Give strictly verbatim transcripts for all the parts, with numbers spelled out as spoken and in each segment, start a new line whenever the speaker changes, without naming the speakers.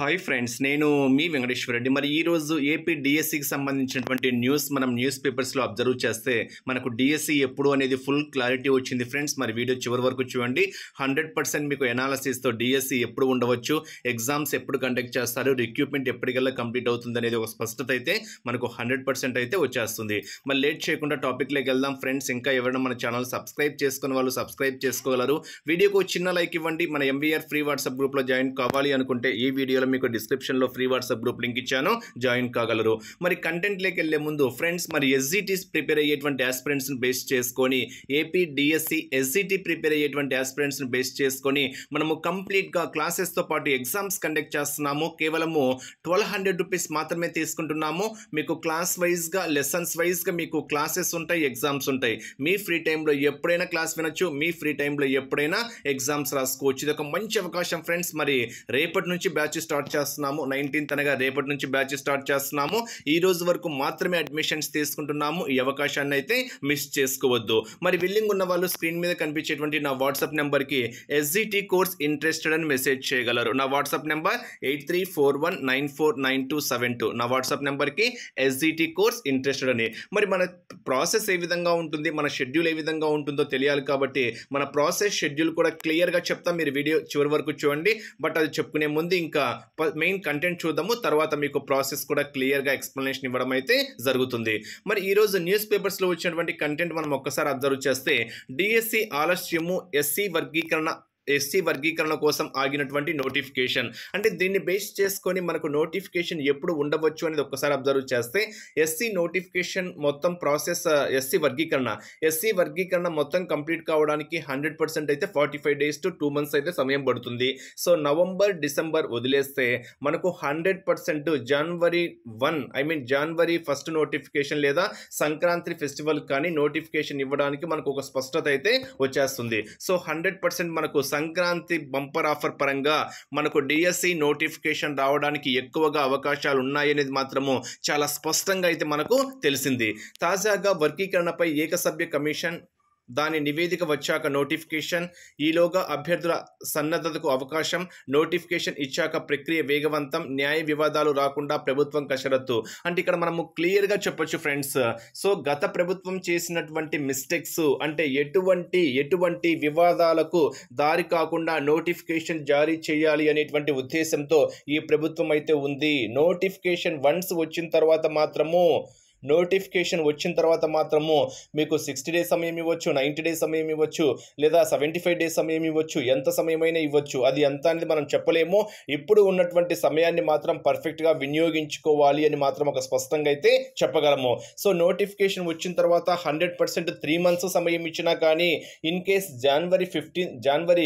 Hi friends, నేను మీ వెంకటేశ్వర రెడ్డి. మరి ఈరోజు ఏపీ డిఎస్సికి సంబంధించినటువంటి న్యూస్ మనం న్యూస్ పేపర్స్లో అబ్జర్వ్ చేస్తే మనకు డిఎస్సి ఎప్పుడు అనేది ఫుల్ క్లారిటీ వచ్చింది ఫ్రెండ్స్. మరి వీడియో చివరి వరకు చూడండి. హండ్రెడ్ పర్సెంట్ మీకు ఎనాలిసిస్తో డిఎస్సి ఎప్పుడు ఉండవచ్చు, ఎగ్జామ్స్ ఎప్పుడు కండక్ట్ చేస్తారు, రిక్రూట్మెంట్ ఎప్పటికల్లా కంప్లీట్ అవుతుంది అనేది ఒక స్పష్టత అయితే మనకు హండ్రెడ్ పర్సెంట్ అయితే వచ్చేస్తుంది. మరి లేట్ చేయకుండా టాపిక్లోకి వెళ్దాం ఫ్రెండ్స్. ఇంకా ఎవరైనా మన ఛానల్ సబ్స్క్రైబ్ చేసుకున్న వాళ్ళు సబ్స్క్రైబ్ చేసుకోగలరు. వీడియోకు చిన్న లైక్ ఇవ్వండి. మన ఎంవీఆర్ ఫ్రీ వాట్సాప్ గ్రూప్లో జాయిన్ కావాలి అనుకుంటే ఈ వీడియోలో మీకు డిస్క్రిప్షన్లో ఫ్రీ వాట్సాప్ గ్రూప్ లింక్ ఇచ్చాను, జాయిన్ కాగలరు. మరి కంటెంట్లోకి వెళ్లే ముందు ఫ్రెండ్స్, మరి ఎస్జిటీస్ ప్రిపేర్ అయ్యేటువంటి ఆస్పిరెంట్స్ని బేస్ చేసుకొని ఏపీ డిఎస్సి ఎస్జిటి ప్రిపేర్ అయ్యేటువంటి ఆస్పిరెంట్స్ని బేస్ చేసుకొని మనము కంప్లీట్గా క్లాసెస్తో పాటు ఎగ్జామ్స్ కండక్ట్ చేస్తున్నాము. కేవలము ట్వెల్వ్ హండ్రెడ్ రూపీస్ మాత్రమే తీసుకుంటున్నాము. మీకు క్లాస్ వైజ్గా లెసన్స్ వైజ్గా మీకు క్లాసెస్ ఉంటాయి, ఎగ్జామ్స్ ఉంటాయి. మీ ఫ్రీ టైంలో ఎప్పుడైనా క్లాస్ వినొచ్చు, మీ ఫ్రీ టైంలో ఎప్పుడైనా ఎగ్జామ్స్ రాసుకోవచ్చు. ఇది ఒక మంచి అవకాశం ఫ్రెండ్స్. మరి రేపటి నుంచి బ్యాచ్ స్టార్ట్ చేస్తున్నాము. నైన్టీన్త్ అనగా రేపటి నుంచి బ్యాచ్ స్టార్ట్ చేస్తున్నాము. ఈ రోజు వరకు మాత్రమే అడ్మిషన్స్ తీసుకుంటున్నాము. ఈ అవకాశాన్ని అయితే మిస్ చేసుకోవద్దు. మరి విల్లింగ్ ఉన్న వాళ్ళు స్క్రీన్ మీద కనిపించేటువంటి నా వాట్సాప్ నెంబర్కి ఎస్జిటి కోర్స్ ఇంట్రెస్టెడ్ అని మెసేజ్ చేయగలరు. నా WhatsApp number eight three four one nine four nine two seven two. నా వాట్సాప్ నెంబర్కి ఎస్జిటి కోర్స్ ఇంట్రెస్టెడ్ అని. మరి మన ప్రాసెస్ ఏ విధంగా ఉంటుంది, మన షెడ్యూల్ ఏ విధంగా ఉంటుందో తెలియాలి కాబట్టి మన ప్రాసెస్ షెడ్యూల్ కూడా క్లియర్గా చెప్తాం. మీరు వీడియో చివరి వరకు చూడండి. బట్ అది చెప్పుకునే ముందు ఇంకా మెయిన్ కంటెంట్ చూద్దాము. తర్వాత మీకు ప్రాసెస్ కూడా క్లియర్గా ఎక్స్ప్లెనేషన్ ఇవ్వడం అయితే జరుగుతుంది. మరి ఈరోజు న్యూస్ పేపర్స్లో వచ్చినటువంటి కంటెంట్ మనం ఒక్కసారి అబ్జర్వ్ చేస్తే, డిఎస్సి ఆలస్యము, ఎస్సీ వర్గీకరణ ఎస్సీ వర్గీకరణ కోసం ఆగినటువంటి నోటిఫికేషన్. అంటే దీన్ని బేస్ చేసుకొని మనకు నోటిఫికేషన్ ఎప్పుడు ఉండవచ్చు అనేది ఒక్కసారి అబ్జర్వ్ చేస్తే, ఎస్సీ నోటిఫికేషన్ మొత్తం ప్రాసెస్, ఎస్సీ వర్గీకరణ ఎస్సీ వర్గీకరణ మొత్తం కంప్లీట్ కావడానికి హండ్రెడ్ పర్సెంట్ అయితే forty five days to two months అయితే సమయం పడుతుంది. సో నవంబర్ డిసెంబర్ వదిలేస్తే మనకు హండ్రెడ్ పర్సెంట్ జనవరి వన్ ఐ మీన్ జనవరి ఫస్ట్ నోటిఫికేషన్ లేదా సంక్రాంతి ఫెస్టివల్ కానీ నోటిఫికేషన్ ఇవ్వడానికి మనకు ఒక స్పష్టత అయితే వచ్చేస్తుంది. సో హండ్రెడ్ పర్సెంట్ మనకు సంక్రాంతి బంపర్ ఆఫర్ పరంగా మనకు డిఎస్సి నోటిఫికేషన్ రావడానికి ఎక్కువగా అవకాశాలు ఉన్నాయనేది మాత్రము చాలా స్పష్టంగా అయితే మనకు తెలిసింది. తాజాగా వర్గీకరణపై ఏకసభ్య కమిషన్ దాని నివేదిక వచ్చాక నోటిఫికేషన్, ఈలోగా అభ్యర్థుల సన్నద్ధతకు అవకాశం, నోటిఫికేషన్ ఇచ్చాక ప్రక్రియ వేగవంతం, న్యాయ వివాదాలు రాకుండా ప్రభుత్వం కసరత్తు. అంటే ఇక్కడ మనము క్లియర్గా చెప్పొచ్చు ఫ్రెండ్స్. సో గత ప్రభుత్వం చేసినటువంటి మిస్టేక్స్ అంటే ఎటువంటి ఎటువంటి వివాదాలకు దారి కాకుండా నోటిఫికేషన్ జారీ చేయాలి అనేటువంటి ఉద్దేశంతో ఈ ప్రభుత్వం అయితే ఉంది. నోటిఫికేషన్ వన్స్ వచ్చిన తర్వాత మాత్రము నోటిఫికేషన్ వచ్చిన తర్వాత మాత్రము మీకు సిక్స్టీ డేస్ సమయం ఇవ్వచ్చు, నైంటీ డేస్ సమయం ఇవ్వచ్చు, లేదా సెవెంటీ ఫైవ్ డేస్ సమయం ఇవ్వచ్చు, ఎంత సమయమైనా ఇవ్వచ్చు. అది ఎంత అనేది మనం చెప్పలేము. ఇప్పుడు ఉన్నటువంటి సమయాన్ని మాత్రం పర్ఫెక్ట్గా వినియోగించుకోవాలి అని మాత్రం ఒక స్పష్టంగా అయితే చెప్పగలము. సో నోటిఫికేషన్ వచ్చిన తర్వాత హండ్రెడ్ పర్సెంట్ త్రీ మంత్స్ సమయం ఇచ్చినా కానీ ఇన్ కేస్ జనవరి ఫిఫ్టీన్ జనవరి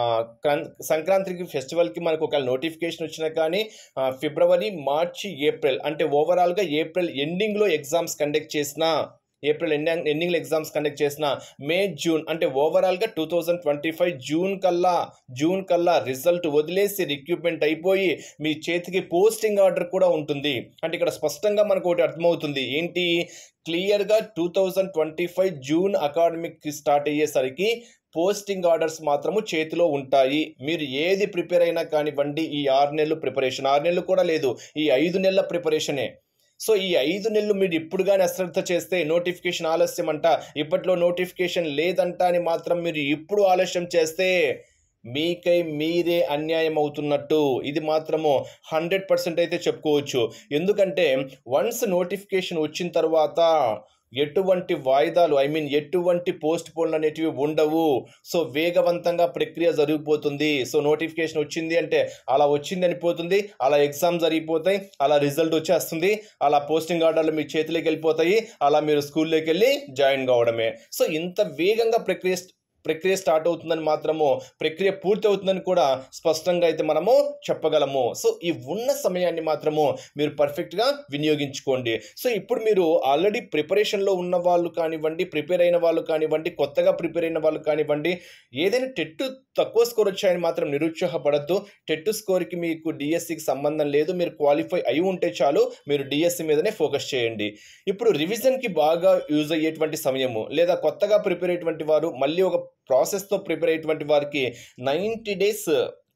సంక్రాంతికి ఫెస్టివల్కి మనకు ఒక నోటిఫికేషన్ వచ్చినా కానీ ఫిబ్రవరి మార్చి ఏప్రిల్ అంటే ఓవరాల్గా ఏప్రిల్ ఎండింగ్లో ఎగ్జామ్స్ కండక్ట్ చేసిన ఏప్రిల్ ఎండింగ్ ఎండింగ్లో ఎగ్జామ్స్ కండక్ట్ చేసిన మే జూన్ అంటే ఓవరాల్గా two thousand twenty five June కల్లా జూన్ కల్లా రిజల్ట్ వదిలేసి రిక్రూట్మెంట్ అయిపోయి మీ చేతికి పోస్టింగ్ ఆర్డర్ కూడా ఉంటుంది. అంటే ఇక్కడ స్పష్టంగా మనకు ఒకటి అర్థమవుతుంది. ఏంటి, క్లియర్గా two thousand twenty five June academic start అయ్యేసరికి పోస్టింగ్ ఆర్డర్స్ మాత్రము చేతిలో ఉంటాయి. మీరు ఏది ప్రిపేర్ అయినా కానివ్వండి, ఈ ఆరు నెలలు ప్రిపరేషన్ ఆరు నెలలు కూడా లేదు, ఈ ఐదు నెలల ప్రిపరేషనే. సో ఈ ఐదు నెలలు మీరు ఇప్పుడు కానీ అశ్రద్ధ చేస్తే నోటిఫికేషన్ ఆలస్యం అంట, ఇప్పట్లో నోటిఫికేషన్ లేదంట అని మాత్రం మీరు ఇప్పుడు ఆలస్యం చేస్తే మీకై మీరే అన్యాయం అవుతున్నట్టు. ఇది మాత్రము హండ్రెడ్ పర్సెంట్ అయితే చెప్పుకోవచ్చు. ఎందుకంటే వన్స్ నోటిఫికేషన్ వచ్చిన తర్వాత ఎటువంటి వాయిదాలు ఐ మీన్ ఎటువంటి పోస్ట్ పోన్లు అనేటివి ఉండవు. సో వేగవంతంగా ప్రక్రియ జరిగిపోతుంది. సో నోటిఫికేషన్ వచ్చింది అంటే అలా వచ్చింది అనిపోతుంది, అలా ఎగ్జామ్ జరిగిపోతాయి, అలా రిజల్ట్ వచ్చేస్తుంది, అలా పోస్టింగ్ ఆర్డర్లు మీ చేతిలోకి వెళ్ళిపోతాయి, అలా మీరు స్కూల్లోకి వెళ్ళి జాయిన్ కావడమే. సో ఇంత వేగంగా ప్రక్రియ ప్రక్రియ స్టార్ట్ అవుతుందని మాత్రము ప్రక్రియ పూర్తి అవుతుందని కూడా స్పష్టంగా అయితే మనము చెప్పగలము. సో ఈ ఉన్న సమయాన్ని మాత్రము మీరు పర్ఫెక్ట్గా వినియోగించుకోండి. సో ఇప్పుడు మీరు ఆల్రెడీ ప్రిపరేషన్లో ఉన్న వాళ్ళు కానివ్వండి, ప్రిపేర్ అయిన వాళ్ళు కానివ్వండి, కొత్తగా ప్రిపేర్ అయిన వాళ్ళు కానివ్వండి, ఏదైనా టెట్ తక్కువ స్కోర్ వచ్చాయని మాత్రం నిరుత్సాహపడద్దు. టెట్ స్కోర్కి మీకు డిఎస్సికి సంబంధం లేదు. మీరు క్వాలిఫై అయి ఉంటే చాలు, మీరు డిఎస్సి మీదనే ఫోకస్ చేయండి. ఇప్పుడు రివిజన్కి బాగా యూజ్ అయ్యేటువంటి సమయము, లేదా కొత్తగా ప్రిపేర్ అయ్యేటువంటి వారు మళ్ళీ ఒక ప్రాసెస్తో ప్రిపేర్ అయ్యేటువంటి వారికి నైంటీ డేస్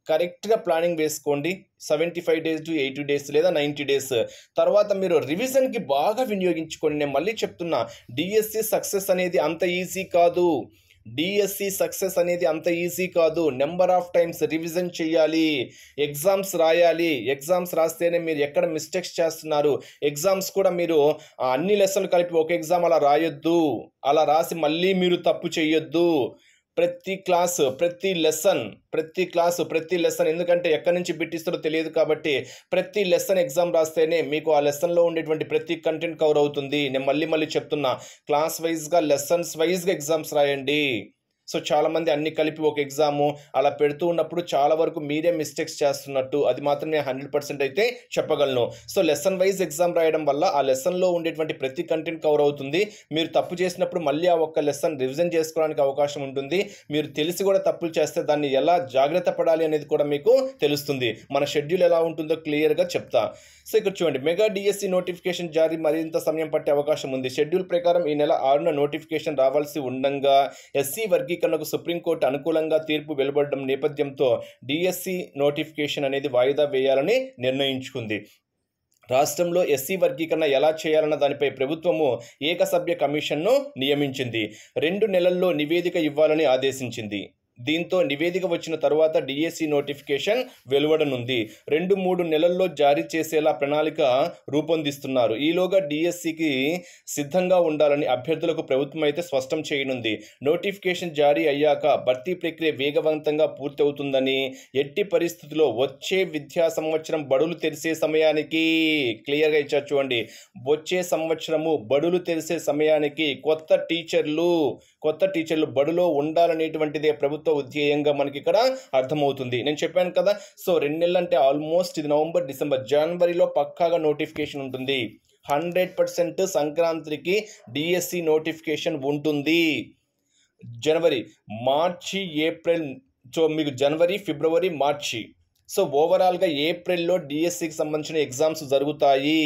కరెక్ట్గా ప్లానింగ్ వేసుకోండి. Seventy five days to eighty days లేదా నైంటీ డేస్ తర్వాత మీరు రివిజన్కి బాగా వినియోగించుకోండి. నేను మళ్ళీ చెప్తున్నా, డిఎస్సి సక్సెస్ అనేది అంత ఈజీ కాదు. డిఎస్సి సక్సెస్ అనేది అంత ఈజీ కాదు. నెంబర్ ఆఫ్ టైమ్స్ రివిజన్ చేయాలి, ఎగ్జామ్స్ రాయాలి. ఎగ్జామ్స్ రాస్తేనే మీరు ఎక్కడ మిస్టేక్స్ చేస్తున్నారు. ఎగ్జామ్స్ కూడా మీరు అన్ని లెసన్లు కలిపి ఒక ఎగ్జామ్ అలా రాయొద్దు. అలా రాసి మళ్ళీ మీరు తప్పు చేయొద్దు. ప్రతి క్లాసు ప్రతి లెసన్ ప్రతి క్లాసు ప్రతి లెసన్ ఎందుకంటే ఎక్కడి నుంచి బిట్టిస్తారో తెలియదు కాబట్టి ప్రతి లెసన్ ఎగ్జామ్ రాస్తేనే మీకు ఆ లెసన్లో ఉండేటువంటి ప్రతి కంటెంట్ కవర్ అవుతుంది. నేను మళ్ళీ మళ్ళీ చెప్తున్నా, క్లాస్ వైజ్గా లెసన్స్ వైజ్గా ఎగ్జామ్స్ రాయండి. సో చాలామంది అన్ని కలిపి ఒక ఎగ్జాము అలా పెడుతూ ఉన్నప్పుడు చాలా వరకు మీరే మిస్టేక్స్ చేస్తున్నట్టు అది మాత్రం నేను హండ్రెడ్ పర్సెంట్ అయితే చెప్పగలను. సో లెసన్ వైజ్ ఎగ్జామ్ రాయడం వల్ల ఆ లెసన్లో ఉండేటువంటి ప్రతి కంటెంట్ కవర్ అవుతుంది. మీరు తప్పు చేసినప్పుడు మళ్ళీ ఆ ఒక్క లెసన్ రివిజన్ చేసుకోవడానికి అవకాశం ఉంటుంది. మీరు తెలిసి కూడా తప్పులు చేస్తే దాన్ని ఎలా జాగ్రత్త పడాలి అనేది కూడా మీకు తెలుస్తుంది. మన షెడ్యూల్ ఎలా ఉంటుందో క్లియర్గా చెప్తా. సో ఇక్కడ చూడండి, మెగా డిఎస్సి నోటిఫికేషన్ జారీ మరింత సమయం పట్టే అవకాశం ఉంది. షెడ్యూల్ ప్రకారం ఈ నెల ఆరున నోటిఫికేషన్ రావాల్సి ఉండగా ఎస్సీ వర్గీకరణకు సుప్రీంకోర్టు అనుకూలంగా తీర్పు వెలువడడం నేపథ్యంతో డిఎస్సి నోటిఫికేషన్ అనేది వాయిదా వేయాలని నిర్ణయించుకుంది. రాష్ట్రంలో ఎస్సీ వర్గీకరణ ఎలా చేయాలన్న దానిపై ప్రభుత్వము ఏకసభ్య కమిషన్ను నియమించింది. రెండు నెలల్లో నివేదిక ఇవ్వాలని ఆదేశించింది. దీంతో నివేదిక వచ్చిన తరువాత డిఎస్సి నోటిఫికేషన్ వెలువడనుంది. రెండు మూడు నెలల్లో జారీ చేసేలా ప్రణాళిక రూపొందిస్తున్నారు. ఈలోగా డిఎస్సికి సిద్ధంగా ఉండాలని అభ్యర్థులకు ప్రభుత్వం అయితే స్పష్టం చేయనుంది. నోటిఫికేషన్ జారీ అయ్యాక భర్తీ ప్రక్రియ వేగవంతంగా పూర్తవుతుందని, ఎట్టి పరిస్థితుల్లో వచ్చే విద్యా సంవత్సరం బడులు తెరిసే సమయానికి క్లియర్గా ఇచ్చారు చూడండి, వచ్చే సంవత్సరము బడులు తెరిసే సమయానికి కొత్త టీచర్లు కొత్త టీచర్లు బడులో ఉండాలనేటువంటిదే ప్రభుత్వ ఉద్దేశంగా మనకి ఇక్కడ అర్థమవుతుంది. నేను చెప్పాను కదా, సో రెండు నెలలు అంటే ఆల్మోస్ట్ ఇది నవంబర్ డిసెంబర్ జనవరిలో పక్కాగా నోటిఫికేషన్ ఉంటుంది. హండ్రెడ్ పర్సెంట్ సంక్రాంతికి డిఎస్సి నోటిఫికేషన్ ఉంటుంది. జనవరి మార్చి ఏప్రిల్ సో మీకు జనవరి ఫిబ్రవరి మార్చి సో ఓవరాల్గా ఏప్రిల్లో డిఎస్సికి సంబంధించిన ఎగ్జామ్స్ జరుగుతాయి.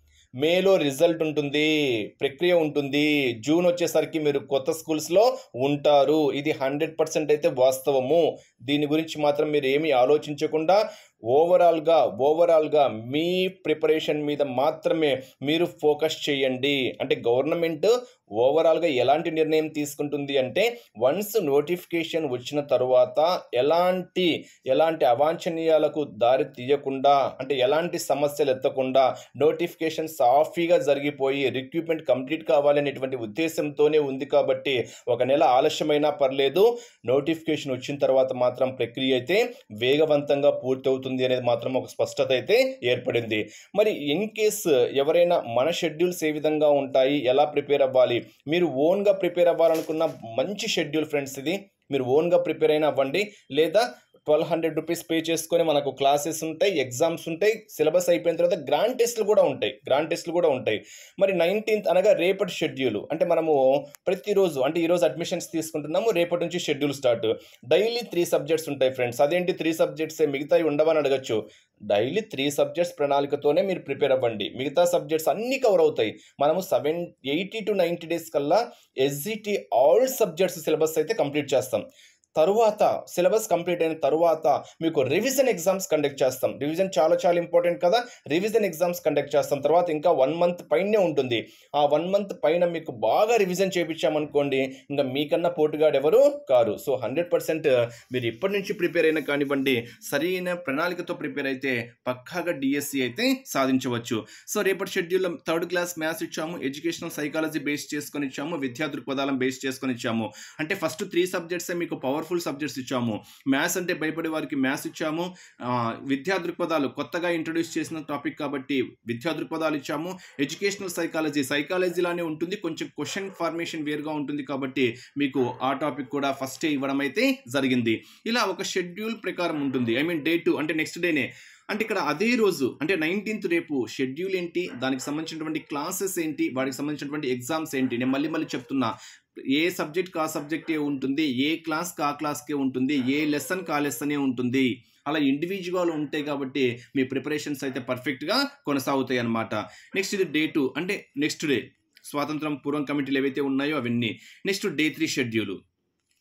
మేలో రిజల్ట్ ఉంటుంది, ప్రక్రియ ఉంటుంది. జూన్ వచ్చేసరికి మీరు కొత్త స్కూల్స్లో ఉంటారు. ఇది హండ్రెడ్ పర్సెంట్ అయితే వాస్తవము. దీని గురించి మాత్రం మీరు ఏమీ ఆలోచించకుండా ఓవరాల్గా ఓవరాల్గా మీ ప్రిపరేషన్ మీద మాత్రమే మీరు ఫోకస్ చేయండి. అంటే గవర్నమెంట్ ఓవరాల్గా ఎలాంటి నిర్ణయం తీసుకుంటుంది అంటే, వన్స్ నోటిఫికేషన్ వచ్చిన తర్వాత ఎలాంటి ఎలాంటి అవాంఛనీయాలకు దారి తీయకుండా, అంటే ఎలాంటి సమస్యలు ఎత్తకుండా నోటిఫికేషన్ సాఫీగా జరిగిపోయి రిక్రూట్మెంట్ కంప్లీట్ కావాలనేటువంటి ఉద్దేశంతోనే ఉంది. కాబట్టి ఒక నెల ఆలస్యమైనా పర్లేదు, నోటిఫికేషన్ వచ్చిన తర్వాత మాత్రం ప్రక్రియ అయితే వేగవంతంగా పూర్తవుతుంది అనేది మాత్రం ఒక స్పష్టత అయితే ఏర్పడింది. మరి ఇన్ కేస్ ఎవరైనా మన షెడ్యూల్స్ ఏ విధంగా ఉంటాయి, ఎలా ప్రిపేర్ అవ్వాలి, మీరు ఓన్గా ప్రిపేర్ అవ్వాలనుకున్న మంచి షెడ్యూల్ ఫ్రెండ్స్ ఇది. మీరు ఓన్గా ప్రిపేర్ అయినా అవ్వండి, లేదా ట్వెల్వ్ హండ్రెడ్ రూపీస్ పే చేసుకొని మనకు క్లాసెస్ ఉంటాయి, ఎగ్జామ్స్ ఉంటాయి, సిలబస్ అయిపోయిన తర్వాత గ్రాండ్ టెస్ట్లు కూడా ఉంటాయి గ్రాండ్ టెస్ట్లు కూడా ఉంటాయి మరి నైన్టీన్త్ అనగా రేపటి షెడ్యూల్, అంటే మనము ప్రతిరోజు అంటే ఈరోజు అడ్మిషన్స్ తీసుకుంటున్నాము, రేపటి నుంచి schedule start. Daily three subjects ఉంటాయి ఫ్రెండ్స్. అదేంటి త్రీ సబ్జెక్ట్స్, మిగతావి ఉండవని అడగచ్చు. డైలీ త్రీ సబ్జెక్ట్స్ ప్రణాళికతోనే మీరు ప్రిపేర్ అవ్వండి. మిగతా సబ్జెక్ట్స్ అన్నీ కవర్ అవుతాయి. మనము seven eighty to ninety days కల్లా ఎస్జిటి ఆల్ సబ్జెక్ట్స్ సిలబస్ అయితే కంప్లీట్ చేస్తాం. తరువాత సిలబస్ కంప్లీట్ అయిన తరువాత మీకు రివిజన్ ఎగ్జామ్స్ కండక్ట్ చేస్తాం. రివిజన్ చాలా చాలా ఇంపార్టెంట్ కదా. రివిజన్ ఎగ్జామ్స్ కండక్ట్ చేస్తాం. తర్వాత ఇంకా వన్ మంత్ పైనే ఉంటుంది. ఆ వన్ మంత్ పైన మీకు బాగా రివిజన్ చేయించామనుకోండి, ఇంకా మీకన్నా పోటుగాడు ఎవరు కారు. సో హండ్రెడ్ పర్సెంట్ మీరు ఇప్పటి నుంచి ప్రిపేర్ అయినా కానివ్వండి, సరైన ప్రణాళికతో ప్రిపేర్ అయితే పక్కాగా డిఎస్సి అయితే సాధించవచ్చు. సో రేపటి షెడ్యూల్లో థర్డ్ క్లాస్ మ్యాథ్స్ ఇచ్చాము, ఎడ్యుకేషనల్ సైకాలజీ బేస్ చేసుకొని ఇచ్చాము, విద్యా దృక్పథాలను బేస్ చేసుకొని ఇచ్చాము. అంటే ఫస్ట్ త్రీ సబ్జెక్ట్సే మీకు పవర్ఫుల్ సబ్జెక్ట్స్ ఇచ్చాము. మ్యాథ్స్ అంటే భయపడే వారికి మ్యాథ్స్ ఇచ్చాము. విద్యా దృక్పథాలు కొత్తగా ఇంట్రొడ్యూస్ చేసిన టాపిక్ కాబట్టి విద్యా దృక్పథాలు ఇచ్చాము. ఎడ్యుకేషనల్ సైకాలజీ సైకాలజీలానే ఉంటుంది, కొంచెం క్వశ్చన్ ఫార్మేషన్ వేరుగా ఉంటుంది కాబట్టి మీకు ఆ టాపిక్ కూడా ఫస్టే ఇవ్వడం అయితే జరిగింది. ఇలా ఒక షెడ్యూల్ ప్రకారం ఉంటుంది. ఐ మీన్ డే టూ అంటే నెక్స్ట్ డేనే, అంటే ఇక్కడ అదే రోజు అంటే నైన్టీన్త్ రేపు షెడ్యూల్ ఏంటి, దానికి సంబంధించినటువంటి క్లాసెస్ ఏంటి, వాటికి సంబంధించినటువంటి ఎగ్జామ్స్ ఏంటి, నేను మళ్ళీ మళ్ళీ చెప్తున్నా. ఏ సబ్జెక్ట్ కా సబ్జెక్టే ఉంటుంది, ఏ క్లాస్ కా క్లాస్కే ఉంటుంది, ఏ లెసన్ కా లెసనే ఉంటుంది. అలా ఇండివిజువల్ ఉంటాయి కాబట్టి మీ ప్రిపరేషన్స్ అయితే పర్ఫెక్ట్గా కొనసాగుతాయి అన్నమాట. నెక్స్ట్ ఇది డే టూ అంటే నెక్స్ట్ డే స్వాతంత్రం పూర్వం కమిటీలు ఏవైతే ఉన్నాయో అవన్నీ. Next day three schedule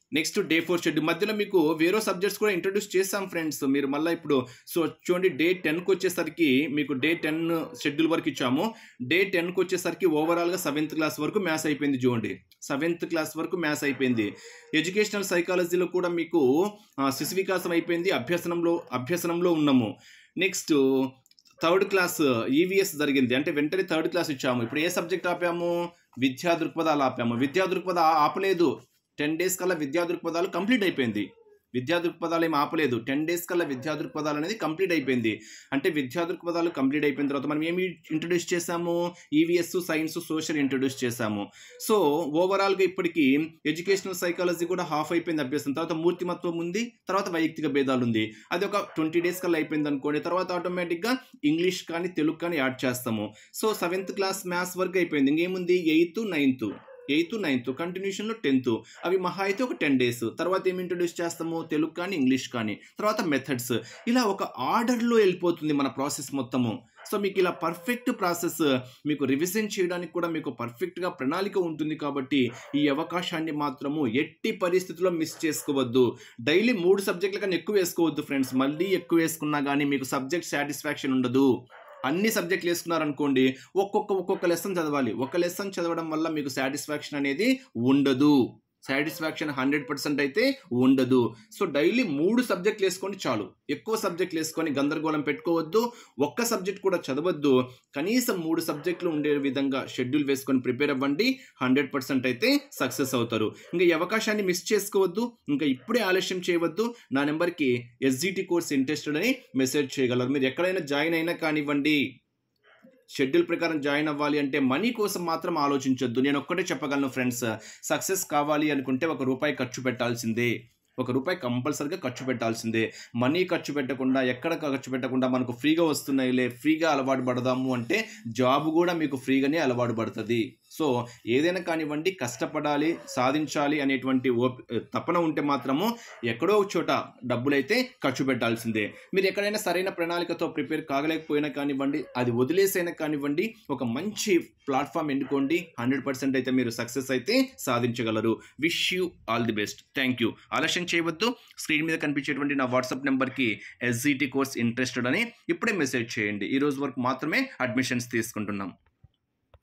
next day four schedule మధ్యలో మీకు వేరే సబ్జెక్ట్స్ కూడా ఇంట్రడ్యూస్ చేస్తాం ఫ్రెండ్స్. మీరు మళ్ళీ ఇప్పుడు సో చూడండి, డే టెన్కి వచ్చేసరికి మీకు డే టెన్ షెడ్యూల్ వరకు ఇచ్చాము. డే టెన్కి వచ్చేసరికి ఓవరాల్గా సెవెంత్ క్లాస్ వరకు మ్యాథ్స్ అయిపోయింది. చూడండి, సెవెంత్ క్లాస్ వరకు మ్యాథ్స్ అయిపోయింది. ఎడ్యుకేషనల్ సైకాలజీలో కూడా మీకు శిశు వికాసం అయిపోయింది. అభ్యసనంలో అభ్యసనంలో ఉన్నాము. నెక్స్ట్ థర్డ్ క్లాస్ ఈవీఎస్ జరిగింది, అంటే వెంటనే థర్డ్ క్లాస్ ఇచ్చాము. ఇప్పుడు ఏ సబ్జెక్ట్ ఆపాము? విద్యా దృక్పథాలు ఆపాము. విద్యా దృక్పథ ఆపలేదు, టెన్ డేస్ కల్లా విద్యా దృక్పథాలు కంప్లీట్ అయిపోయింది. విద్యా దృక్పథాలు ఏమి ఆపలేదు, టెన్ డేస్ కల్లా విద్యా దృక్పథాలు అనేది కంప్లీట్ అయిపోయింది. అంటే విద్యా దృక్పథాలు కంప్లీట్ అయిపోయిన తర్వాత మనం ఏమి ఇంట్రడ్యూస్ చేసాము? ఈవీఎస్, సైన్స్, సోషల్ ఇంట్రడ్యూస్ చేసాము. సో ఓవరాల్గా ఇప్పటికీ ఎడ్యుకేషనల్ సైకాలజీ కూడా హాఫ్ అయిపోయింది అభ్యసం. తర్వాత మూర్తిమత్వం ఉంది, తర్వాత వైయక్తిక భేదాలు ఉంది. అది ఒక ట్వంటీ డేస్ కల్లా అయిపోయింది అనుకోండి. తర్వాత ఆటోమేటిక్గా ఇంగ్లీష్ కానీ తెలుగు కానీ యాడ్ చేస్తాము. సో సెవెంత్ క్లాస్ మ్యాథ్స్ వరకు అయిపోయింది. ఇంకేముంది? ఎయిత్, నైన్త్ ఎయిత్ నైన్త్ కంటిన్యూషన్లో టెన్త్, అవి మహా అయితే ఒక టెన్ డేస్. తర్వాత ఏమి ఇంట్రడ్యూస్ చేస్తాము? తెలుగు కానీ ఇంగ్లీష్ కానీ, తర్వాత మెథడ్స్. ఇలా ఒక ఆర్డర్లో వెళ్ళిపోతుంది మన ప్రాసెస్ మొత్తము. సో మీకు ఇలా పర్ఫెక్ట్ ప్రాసెస్, మీకు రివిజన్ చేయడానికి కూడా మీకు పర్ఫెక్ట్గా ప్రణాళిక ఉంటుంది. కాబట్టి ఈ అవకాశాన్ని మాత్రము ఎట్టి పరిస్థితుల్లో మిస్ చేసుకోవద్దు. డైలీ మూడు సబ్జెక్టుల కన్నా ఎక్కువ వేసుకోవద్దు ఫ్రెండ్స్. మళ్ళీ ఎక్కువ వేసుకున్నా కానీ మీకు సబ్జెక్ట్ సాటిస్ఫాక్షన్ ఉండదు. అన్ని సబ్జెక్టులు వేసుకున్నారనుకోండి, ఒక్కొక్క ఒక్కొక్క లెసన్ చదవాలి. ఒక లెసన్ చదవడం వల్ల మీకు సాటిస్ఫాక్షన్ అనేది ఉండదు. సాటిస్ఫాక్షన్ హండ్రెడ్ పర్సెంట్ అయితే ఉండదు. సో డైలీ మూడు సబ్జెక్టులు వేసుకోండి చాలు. ఎక్కువ సబ్జెక్టులు వేసుకొని గందరగోళం పెట్టుకోవద్దు. ఒక్క సబ్జెక్ట్ కూడా చదవద్దు. కనీసం మూడు సబ్జెక్టులు ఉండే విధంగా షెడ్యూల్ వేసుకొని ప్రిపేర్ అవ్వండి. హండ్రెడ్ పర్సెంట్ అయితే సక్సెస్ అవుతారు. ఇంకా ఈ అవకాశాన్ని మిస్ చేసుకోవద్దు. ఇంకా ఇప్పుడే ఆలస్యం చేయవద్దు. నా నెంబర్కి ఎస్జిటి కోర్స్ ఇంట్రెస్టెడ్ అని మెసేజ్ చేయగలరు. మీరు ఎక్కడైనా జాయిన్ అయినా కానివ్వండి, షెడ్యూల్ ప్రకారం జాయిన్ అవ్వాలి అంటే మనీ కోసం మాత్రం ఆలోచించొద్దు. నేను ఒక్కటే చెప్పగలను ఫ్రెండ్స్, సక్సెస్ కావాలి అనుకుంటే ఒక రూపాయి ఖర్చు పెట్టాల్సిందే. ఒక రూపాయి కంపల్సరీగా ఖర్చు పెట్టాల్సిందే. మనీ ఖర్చు పెట్టకుండా, ఎక్కడ ఖర్చు పెట్టకుండా మనకు ఫ్రీగా వస్తున్నాయిలే, ఫ్రీగా అలవాటు పడదాము అంటే జాబ్ కూడా మీకు ఫ్రీగానే అలవాటు పడుతుంది. సో ఏదైనా కానివ్వండి, కష్టపడాలి, సాధించాలి అనేటువంటి తపన ఉంటే మాత్రము ఎక్కడో ఒక చోట డబ్బులైతే ఖర్చు పెట్టాల్సిందే. మీరు ఎక్కడైనా సరైన ప్రణాళికతో ప్రిపేర్ కాగలేకపోయినా కానివ్వండి, అది వదిలేసైనా కానివ్వండి, ఒక మంచి ప్లాట్ఫామ్ ఎన్నుకోండి. హండ్రెడ్ పర్సెంట్ అయితే మీరు సక్సెస్ అయితే సాధించగలరు. Wish you all the best. Thank you. ఆలస్యం చేయవద్దు. స్క్రీన్ మీద కనిపించేటువంటి నా వాట్సాప్ నెంబర్కి ఎస్జిటి కోర్స్ ఇంట్రెస్టెడ్ అని ఇప్పుడే మెసేజ్ చేయండి. ఈ రోజు వరకు మాత్రమే అడ్మిషన్స్ తీసుకుంటున్నాం.